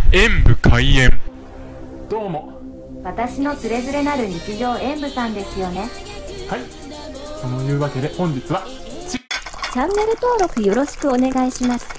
演武開演。 どうも。 私のつれづれなる日常演武さんですよね。 はい。そのいうわけで本日はチャンネル登録よろしくお願いします。